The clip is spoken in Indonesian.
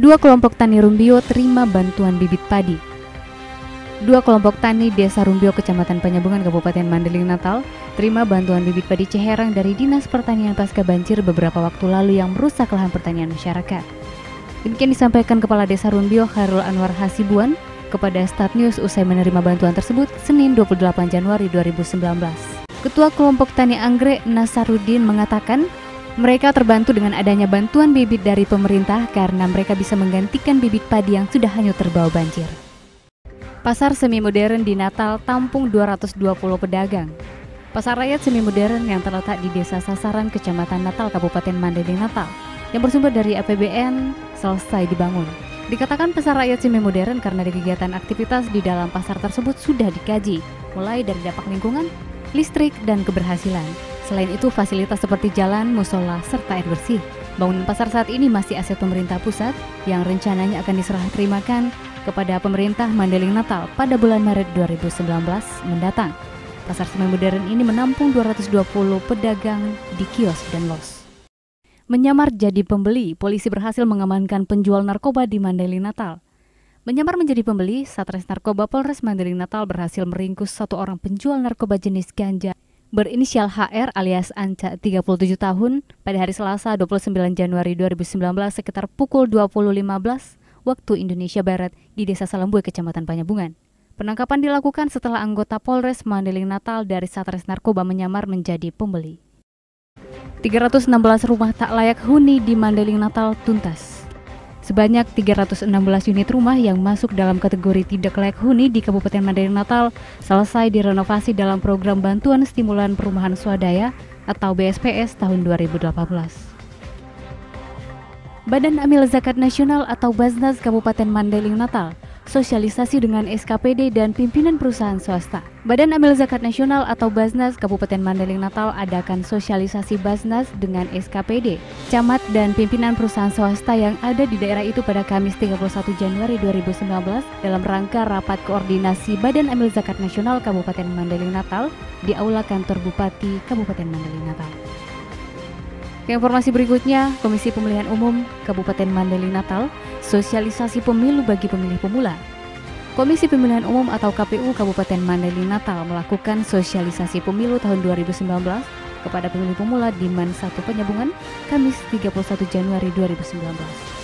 Dua kelompok tani Rumbio terima bantuan bibit padi. Dua kelompok tani Desa Rumbio, Kecamatan Penyambungan, Kabupaten Mandailing Natal, terima bantuan bibit padi Ciherang dari Dinas Pertanian pasca banjir beberapa waktu lalu yang merusak lahan pertanian masyarakat. Demikian disampaikan Kepala Desa Rumbio Khairul Anwar Hasibuan kepada Start News usai menerima bantuan tersebut Senin 28 Januari 2019. Ketua Kelompok Tani Anggrek Nasaruddin mengatakan, mereka terbantu dengan adanya bantuan bibit dari pemerintah karena mereka bisa menggantikan bibit padi yang sudah hanyut terbawa banjir. Pasar semi modern di Natal tampung 220 pedagang. Pasar rakyat semi modern yang terletak di Desa Sasaran, Kecamatan Natal, Kabupaten Mandailing Natal, yang bersumber dari APBN selesai dibangun. Dikatakan pasar rakyat semi modern karena kegiatan aktivitas di dalam pasar tersebut sudah dikaji, mulai dari dampak lingkungan, listrik, dan keberhasilan. Selain itu, fasilitas seperti jalan, musola, serta air bersih. Bangunan pasar saat ini masih aset pemerintah pusat yang rencananya akan diserah terimakan kepada pemerintah Mandailing Natal pada bulan Maret 2019 mendatang. Pasar semi modern ini menampung 220 pedagang di kios dan los. Menyamar jadi pembeli, polisi berhasil mengamankan penjual narkoba di Mandailing Natal. Menyamar menjadi pembeli, Satres Narkoba Polres Mandailing Natal berhasil meringkus satu orang penjual narkoba jenis ganja berinisial HR alias Anca, 37 tahun, pada hari Selasa 29 Januari 2019 sekitar pukul 20.15 waktu Indonesia Barat di Desa Salembue, Kecamatan Penyambungan. Penangkapan dilakukan setelah anggota Polres Mandailing Natal dari Satres Narkoba menyamar menjadi pembeli. 316 rumah tak layak huni di Mandailing Natal tuntas. Sebanyak 316 unit rumah yang masuk dalam kategori tidak layak huni di Kabupaten Mandailing Natal selesai direnovasi dalam program Bantuan Stimulan Perumahan Swadaya atau BSPS tahun 2018. Badan Amil Zakat Nasional atau Basnas Kabupaten Mandailing Natal sosialisasi dengan SKPD dan pimpinan perusahaan swasta. Badan Amil Zakat Nasional atau Basnas Kabupaten Mandailing Natal adakan sosialisasi Basnas dengan SKPD, camat dan pimpinan perusahaan swasta yang ada di daerah itu pada Kamis 31 Januari 2019 dalam rangka rapat koordinasi Badan Amil Zakat Nasional Kabupaten Mandailing Natal di Aula Kantor Bupati Kabupaten Mandailing Natal. Informasi berikutnya, Komisi Pemilihan Umum Kabupaten Mandailing Natal, sosialisasi pemilu bagi pemilih pemula. Komisi Pemilihan Umum atau KPU Kabupaten Mandailing Natal melakukan sosialisasi pemilu tahun 2019 kepada pemilih pemula di Man 1 Penyambungan, Kamis 31 Januari 2019.